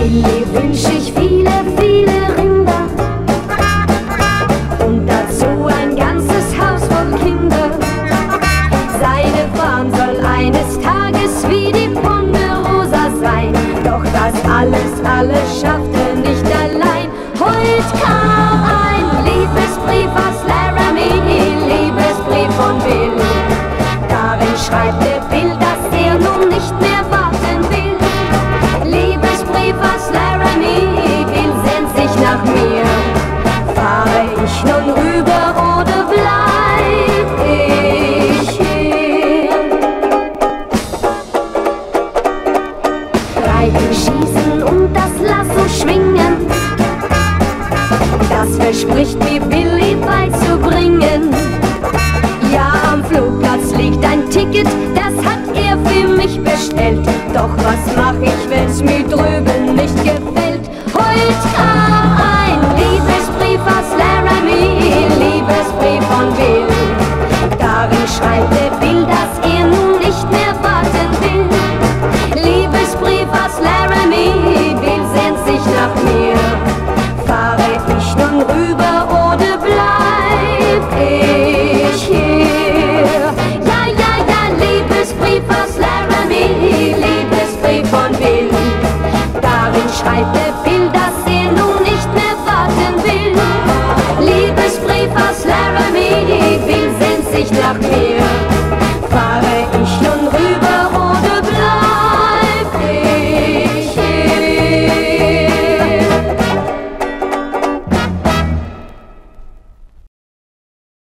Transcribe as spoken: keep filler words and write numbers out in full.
Billy wünsch ich viele, viele Rinder und dazu ein ganzes Haus voll Kinder. Seine Farm soll eines Tages wie die Ponderosa sein, doch das alles, alles schafft er nicht allein. Heut kam ein Liebesbrief aus Laramie, Liebesbrief von Bill. Darin schreibt der Bill, dass er nun nicht mehr warten will. Liebesbrief aus Laramie, Bill sehnt sich nach mir. Fahre ich nun rüber oder bleib ich hier? Reiten, schießen und das Lasso schwingen, das verspricht mir Billy beizubringen. Ja, am Flugplatz liegt ein Ticket, das hat er für mich bestellt. Doch was mach ich, wenn's mir drüben nicht gefällt? Heut kam ein Liebesbrief aus Laramie, Liebesbrief von Bill. Darin schreibt der Bill, dass er nun nicht mehr warten will. Liebesbrief aus Laramie, Bill sehnt sich nach mir. Fahre ich nun rüber oder bleib ich hier? Ja, ja, ja, Liebesbrief aus Laramie, Liebesbrief von Bill. Darin schreibt der Bill, dass er nun nicht mehr warten will. Liebesbrief aus Laramie, Bill sehnt sich nach mir.